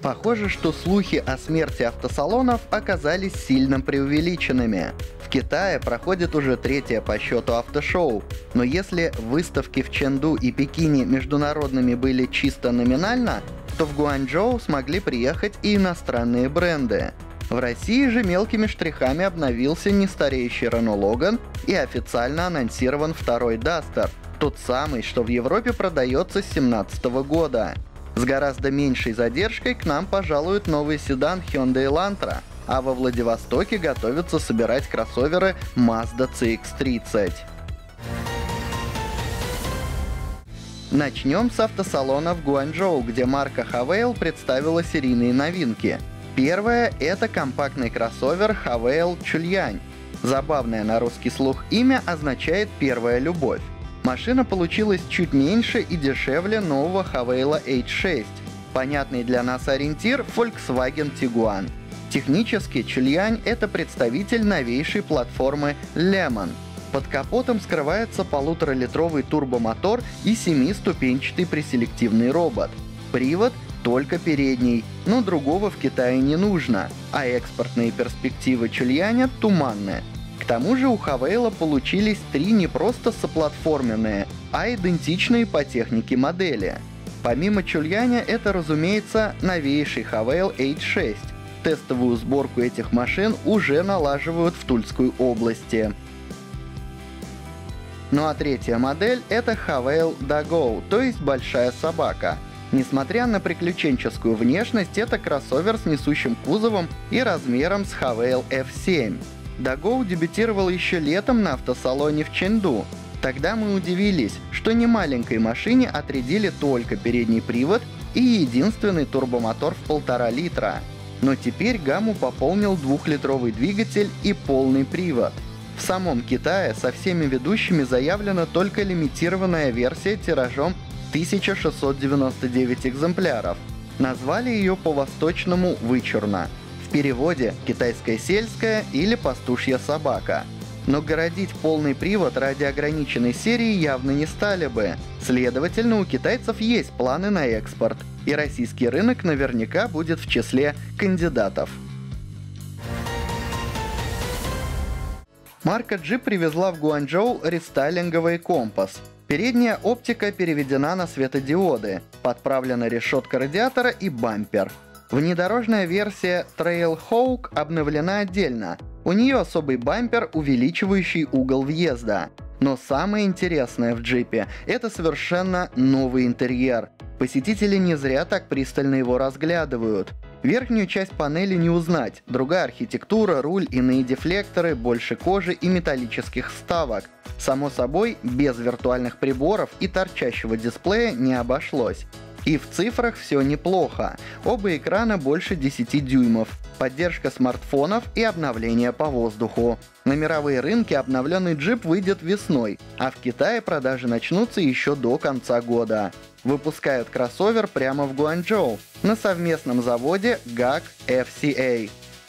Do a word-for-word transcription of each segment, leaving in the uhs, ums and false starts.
Похоже, что слухи о смерти автосалонов оказались сильно преувеличенными. В Китае проходит уже третье по счету автошоу, но если выставки в Чэнду и Пекине международными были чисто номинально, то в Гуанчжоу смогли приехать и иностранные бренды. В России же мелкими штрихами обновился нестареющий Renault Logan и официально анонсирован второй Duster, тот самый, что в Европе продается с две тысячи семнадцатого года. С гораздо меньшей задержкой к нам пожалует новый седан Hyundai Elantra, а во Владивостоке готовятся собирать кроссоверы Mazda си икс тридцать. Начнем с автосалона в Гуанчжоу, где марка Havail представила серийные новинки. Первое — это компактный кроссовер Havail Чульянь. Забавное на русский слух имя означает «первая любовь». Машина получилась чуть меньше и дешевле нового Havail эйч шесть. Понятный для нас ориентир — Volkswagen Tiguan. Технически Чульянь — это представитель новейшей платформы Lemon. Под капотом скрывается полуторалитровый турбомотор и семиступенчатый преселективный робот. Привод только передний, но другого в Китае не нужно, а экспортные перспективы Чульяня туманны. К тому же у Havail получились три не просто соплатформенные, а идентичные по технике модели. Помимо Чульяня, это, разумеется, новейший Havail эйч шесть. Тестовую сборку этих машин уже налаживают в Тульской области. Ну а третья модель — это Havail Doggo, то есть большая собака. Несмотря на приключенческую внешность, это кроссовер с несущим кузовом и размером с Havail эф семь. Doggo дебютировал еще летом на автосалоне в Чэнду. Тогда мы удивились, что немаленькой машине отрядили только передний привод и единственный турбомотор в полтора литра. Но теперь гамму пополнил двухлитровый двигатель и полный привод. В самом Китае со всеми ведущими заявлена только лимитированная версия тиражом тысяча шестьсот девяносто девять экземпляров. Назвали ее по-восточному вычурно. В переводе «китайская сельская» или «пастушья собака». Но городить полный привод ради ограниченной серии явно не стали бы. Следовательно, у китайцев есть планы на экспорт, и российский рынок наверняка будет в числе кандидатов. Марка Jeep привезла в Гуанчжоу рестайлинговый компас. Передняя оптика переведена на светодиоды, подправлена решетка радиатора и бампер. Внедорожная версия Trailhawk обновлена отдельно. У нее особый бампер, увеличивающий угол въезда. Но самое интересное в джипе — это совершенно новый интерьер. Посетители не зря так пристально его разглядывают. Верхнюю часть панели не узнать, другая архитектура, руль, иные дефлекторы, больше кожи и металлических вставок. Само собой, без виртуальных приборов и торчащего дисплея не обошлось. И в цифрах все неплохо. Оба экрана больше десяти дюймов, поддержка смартфонов и обновление по воздуху. На мировые рынки обновленный джип выйдет весной, а в Китае продажи начнутся еще до конца года. Выпускают кроссовер прямо в Гуанчжоу на совместном заводе гак эф си эй.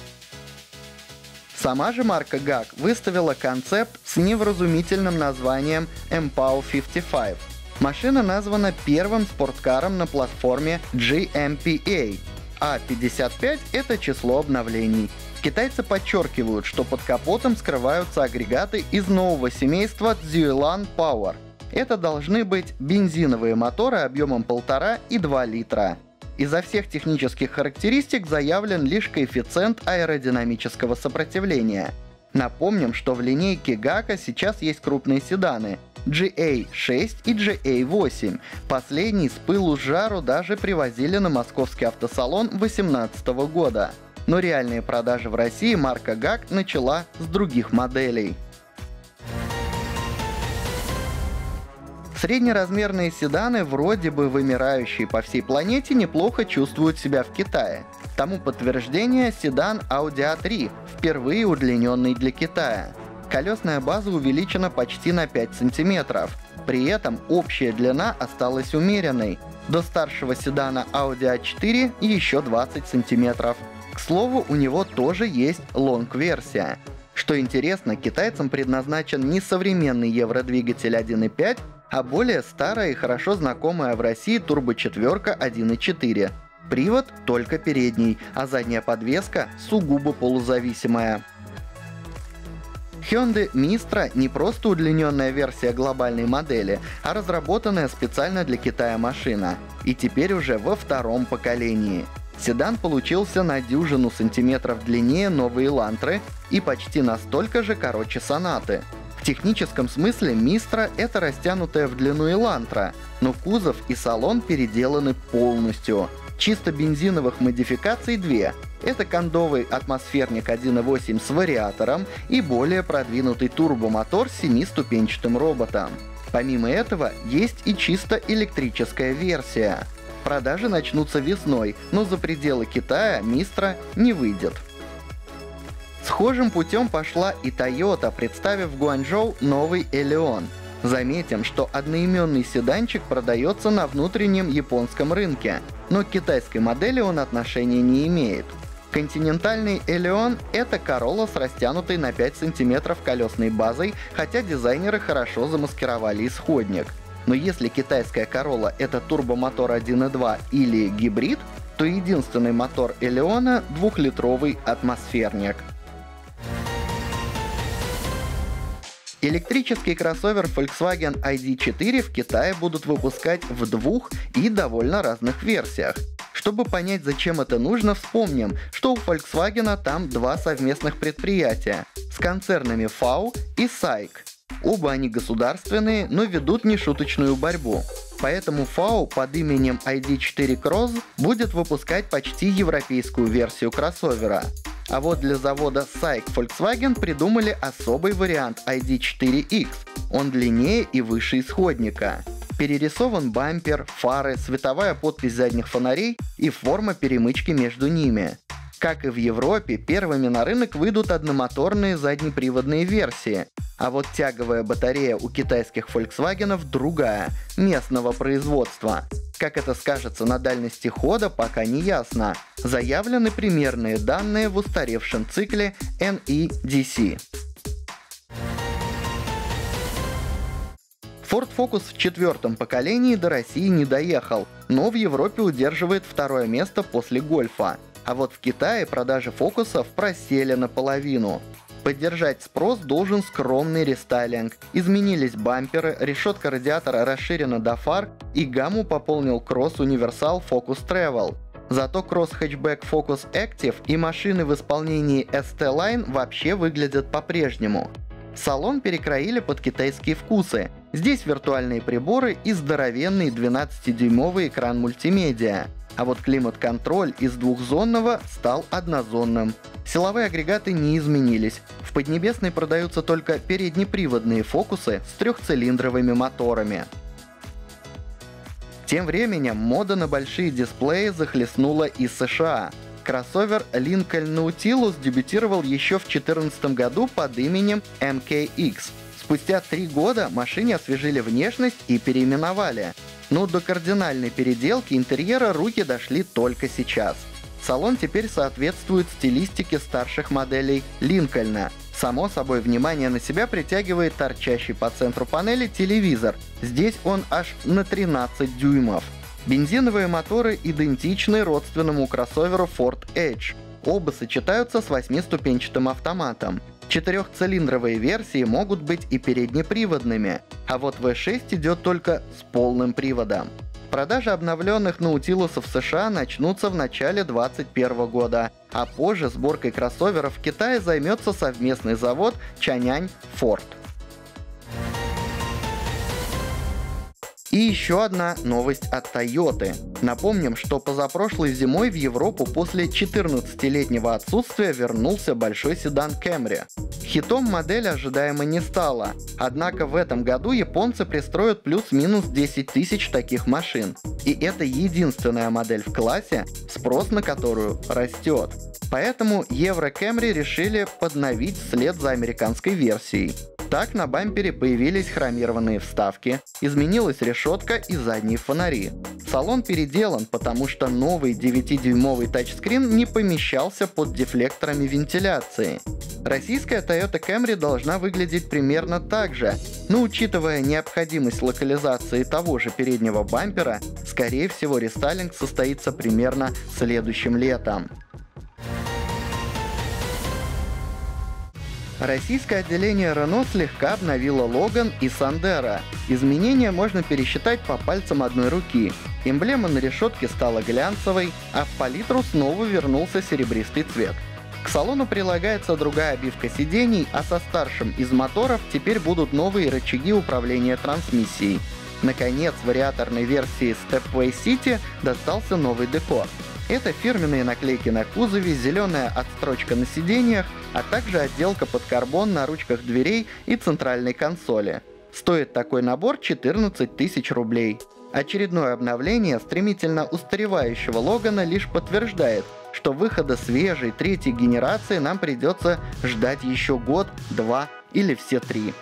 Сама же марка гак выставила концепт с невразумительным названием эм пау пятьдесят пять. Машина названа первым спорткаром на платформе джи эм пи эй, а пятьдесят пять — это число обновлений. Китайцы подчеркивают, что под капотом скрываются агрегаты из нового семейства Zhuelan Power. Это должны быть бензиновые моторы объемом полтора и два литра. Изо всех технических характеристик заявлен лишь коэффициент аэродинамического сопротивления. Напомним, что в линейке гака сейчас есть крупные седаны джи эй шесть и джи эй восемь. Последний с пылу с жару даже привозили на московский автосалон две тысячи восемнадцатого года. Но реальные продажи в России марка гак начала с других моделей. Среднеразмерные седаны, вроде бы вымирающие по всей планете, неплохо чувствуют себя в Китае. Тому подтверждение седан Audi а три, впервые удлиненный для Китая. Колесная база увеличена почти на пять сантиметров. При этом общая длина осталась умеренной. До старшего седана Audi а четыре еще двадцать сантиметров. К слову, у него тоже есть лонг-версия. Что интересно, китайцам предназначен не современный евродвигатель один и пять, а более старая и хорошо знакомая в России турбочетверка один и четыре. Привод только передний, а задняя подвеска сугубо полузависимая. Hyundai Mistra не просто удлиненная версия глобальной модели, а разработанная специально для Китая машина. И теперь уже во втором поколении. Седан получился на дюжину сантиметров длиннее новой Elantra и почти настолько же короче Sonata. В техническом смысле Mistra — это растянутая в длину Elantra, но кузов и салон переделаны полностью. Чисто бензиновых модификаций две. Это кондовый атмосферник один и восемь с вариатором и более продвинутый турбомотор с семиступенчатым роботом. Помимо этого, есть и чисто электрическая версия. Продажи начнутся весной, но за пределы Китая Mistra не выйдет. Схожим путем пошла и Toyota, представив в Гуанчжоу новый Элеон. Заметим, что одноименный седанчик продается на внутреннем японском рынке, но к китайской модели он отношения не имеет. Континентальный Элеон — это Corolla с растянутой на пять сантиметров колесной базой, хотя дизайнеры хорошо замаскировали исходник. Но если китайская Corolla — это турбомотор один и два или гибрид, то единственный мотор Элеона — двухлитровый атмосферник. Электрический кроссовер Volkswagen ай ди четыре в Китае будут выпускать в двух и довольно разных версиях. Чтобы понять, зачем это нужно, вспомним, что у Volkswagen там два совместных предприятия с концернами фау и сайк. Оба они государственные, но ведут нешуточную борьбу. Поэтому фау под именем ай ди четыре Cross будет выпускать почти европейскую версию кроссовера. А вот для завода сайк Volkswagen придумали особый вариант ай ди четыре икс. Он длиннее и выше исходника. Перерисован бампер, фары, световая подпись задних фонарей и форма перемычки между ними. Как и в Европе, первыми на рынок выйдут одномоторные заднеприводные версии. А вот тяговая батарея у китайских Volkswagen другая, местного производства. Как это скажется на дальности хода, пока не ясно. Заявлены примерные данные в устаревшем цикле эн и ди си. Ford Focus в четвертом поколении до России не доехал, но в Европе удерживает второе место после Гольфа. А вот в Китае продажи фокусов просели наполовину. Поддержать спрос должен скромный рестайлинг. Изменились бамперы, решетка радиатора расширена до фар и гамму пополнил Cross Universal Focus Travel. Зато Cross Hatchback Focus Active и машины в исполнении эс ти Line вообще выглядят по-прежнему. Салон перекроили под китайские вкусы. Здесь виртуальные приборы и здоровенный двенадцатидюймовый экран мультимедиа. А вот климат-контроль из двухзонного стал однозонным. Силовые агрегаты не изменились. В Поднебесной продаются только переднеприводные фокусы с трехцилиндровыми моторами. Тем временем мода на большие дисплеи захлестнула и США. Кроссовер Lincoln Nautilus дебютировал еще в две тысячи четырнадцатом году под именем эм кей икс. Спустя три года машине освежили внешность и переименовали. Но до кардинальной переделки интерьера руки дошли только сейчас. Салон теперь соответствует стилистике старших моделей Линкольна. Само собой, внимание на себя притягивает торчащий по центру панели телевизор. Здесь он аж на тринадцать дюймов. Бензиновые моторы идентичны родственному кроссоверу Ford Edge. Оба сочетаются с восьмиступенчатым автоматом. Четырехцилиндровые версии могут быть и переднеприводными, а вот ви шесть идет только с полным приводом. Продажи обновленных Наутилусов в США начнутся в начале две тысячи двадцать первого года, а позже сборкой кроссоверов в Китае займется совместный завод Чаньань Ford. И еще одна новость от Toyota. Напомним, что позапрошлой зимой в Европу после четырнадцатилетнего отсутствия вернулся большой седан Camry. Хитом модель ожидаемо не стала, однако в этом году японцы пристроят плюс-минус десять тысяч таких машин. И это единственная модель в классе, спрос на которую растет. Поэтому Евро Camry решили подновить вслед за американской версией. Так на бампере появились хромированные вставки, изменилась решетка и задние фонари. Салон переделан, потому что новый девятидюймовый тачскрин не помещался под дефлекторами вентиляции. Российская Toyota Camry должна выглядеть примерно так же, но учитывая необходимость локализации того же переднего бампера, скорее всего рестайлинг состоится примерно следующим летом. Российское отделение Renault слегка обновило Logan и Sandero. Изменения можно пересчитать по пальцам одной руки. Эмблема на решетке стала глянцевой, а в палитру снова вернулся серебристый цвет. К салону прилагается другая обивка сидений, а со старшим из моторов теперь будут новые рычаги управления трансмиссией. Наконец, вариаторной версии Stepway City достался новый декор. Это фирменные наклейки на кузове, зеленая отстрочка на сиденьях, а также отделка под карбон на ручках дверей и центральной консоли. Стоит такой набор четырнадцать тысяч рублей. Очередное обновление стремительно устаревающего Логана лишь подтверждает, что выхода свежей третьей генерации нам придется ждать еще год, два или все три.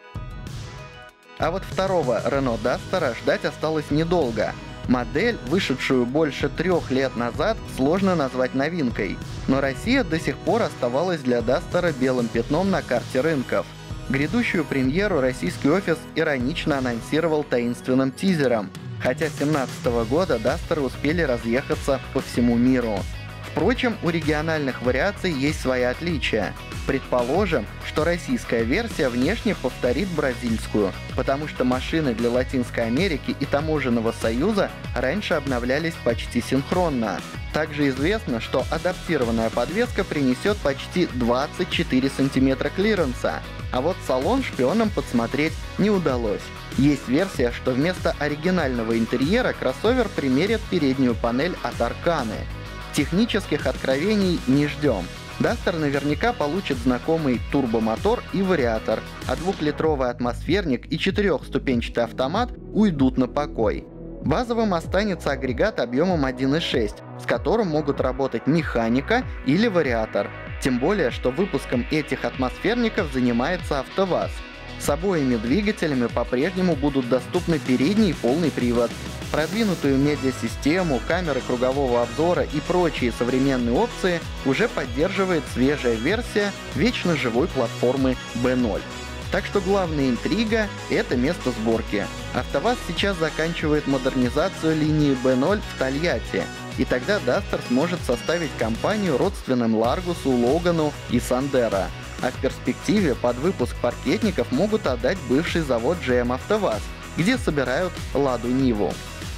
А вот второго Renault Duster ждать осталось недолго. Модель, вышедшую больше трех лет назад, сложно назвать новинкой, но Россия до сих пор оставалась для Duster белым пятном на карте рынков. Грядущую премьеру российский офис иронично анонсировал таинственным тизером, хотя с две тысячи семнадцатого года Duster успели разъехаться по всему миру. Впрочем, у региональных вариаций есть свои отличия. Предположим, что российская версия внешне повторит бразильскую, потому что машины для Латинской Америки и Таможенного союза раньше обновлялись почти синхронно. Также известно, что адаптированная подвеска принесет почти двадцать четыре сантиметра клиренса, а вот салон шпионам подсмотреть не удалось. Есть версия, что вместо оригинального интерьера кроссовер примерит переднюю панель от Arcane. Технических откровений не ждем. Duster наверняка получит знакомый турбомотор и вариатор, а двухлитровый атмосферник и четырехступенчатый автомат уйдут на покой. Базовым останется агрегат объемом один и шесть, с которым могут работать механика или вариатор. Тем более, что выпуском этих атмосферников занимается АвтоВАЗ. С обоими двигателями по-прежнему будут доступны передний и полный привод. Продвинутую медиасистему, камеры кругового обзора и прочие современные опции уже поддерживает свежая версия вечно живой платформы би ноль. Так что главная интрига — это место сборки. АвтоВАЗ сейчас заканчивает модернизацию линии би ноль в Тольятти, и тогда Duster сможет составить компанию родственным Ларгусу, Логану и Sandero. А в перспективе под выпуск паркетников могут отдать бывший завод джи эм АвтоВАЗ, где собирают Ладу Ниву.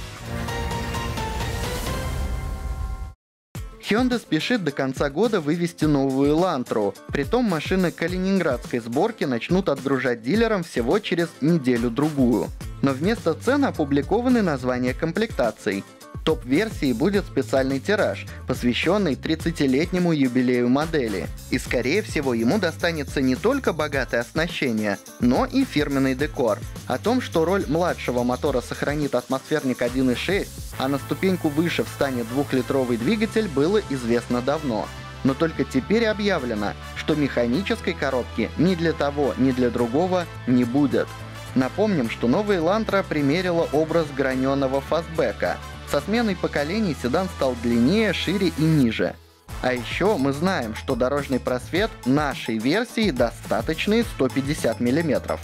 Hyundai спешит до конца года вывести новую Elantra, притом машины калининградской сборки начнут отгружать дилерам всего через неделю-другую. Но вместо цен опубликованы названия комплектаций. Топ-версии будет специальный тираж, посвященный тридцатилетнему юбилею модели. И скорее всего ему достанется не только богатое оснащение, но и фирменный декор. О том, что роль младшего мотора сохранит атмосферник один и шесть, а на ступеньку выше встанет двухлитровый двигатель, было известно давно. Но только теперь объявлено, что механической коробки ни для того, ни для другого не будет. Напомним, что новая Elantra примерила образ граненого фастбека. Со сменой поколений седан стал длиннее, шире и ниже. А еще мы знаем, что дорожный просвет нашей версии достаточный сто пятьдесят миллиметров.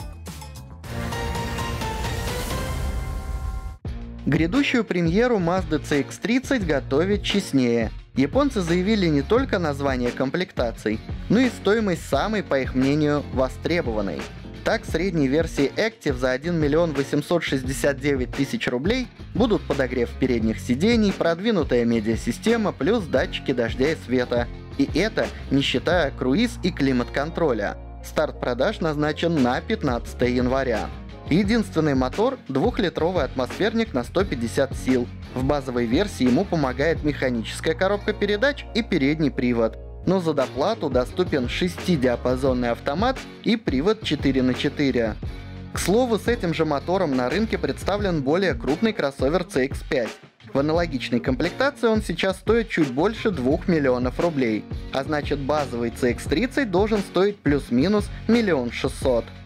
Грядущую премьеру Mazda си икс тридцать готовят честнее. Японцы заявили не только название комплектаций, но и стоимость самой, по их мнению, востребованной. Так, средней версии Active за один миллион восемьсот шестьдесят девять тысяч рублей будут подогрев передних сидений, продвинутая медиасистема плюс датчики дождя и света. И это не считая круиз и климат-контроля. Старт продаж назначен на пятнадцатое января. Единственный мотор — двухлитровый атмосферник на сто пятьдесят сил. В базовой версии ему помогает механическая коробка передач и передний привод. Но за доплату доступен шестидиапазонный автомат и привод четыре на четыре. К слову, с этим же мотором на рынке представлен более крупный кроссовер си икс пять. В аналогичной комплектации он сейчас стоит чуть больше двух миллионов рублей, а значит базовый си икс тридцать должен стоить плюс-минус миллион шестьсот.